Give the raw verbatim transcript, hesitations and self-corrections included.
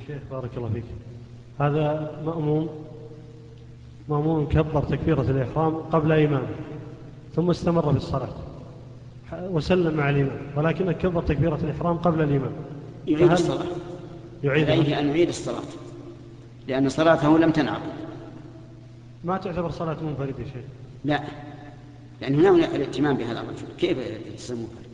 شيخ بارك الله فيك. هذا مأموم مأموم كبر تكبيرة الإحرام قبل إمامه ثم استمر في الصلاة وسلم مع الإمام، ولكن كبر تكبيرة الإحرام قبل الإمام، يعيد الصلاة. يعيد عليه أن يعيد الصلاة لأن صلاته لم تنعقد. ما تعتبر صلاة منفرد يا شيخ؟ لا، لأن هنا الائتمام بهذا الرجل كيف تصير منفرد؟